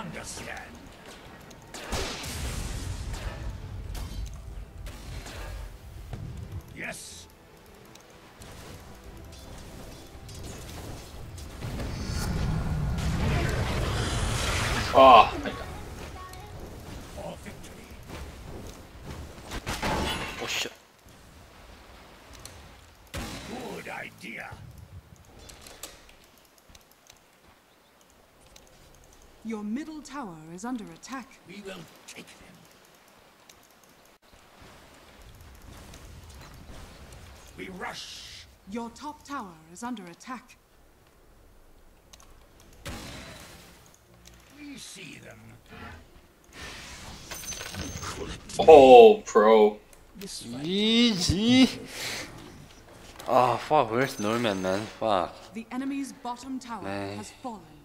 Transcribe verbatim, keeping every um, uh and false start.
understand. Yes. Oh my god. For victory. Oh shit. Good idea. Your middle tower is under attack. We will take them. We rush. Your top tower is under attack. We see them. Oh, pro. This fight. Easy. Oh fuck, where's Norman, man? Fuck. The enemy's bottom tower Man. has fallen.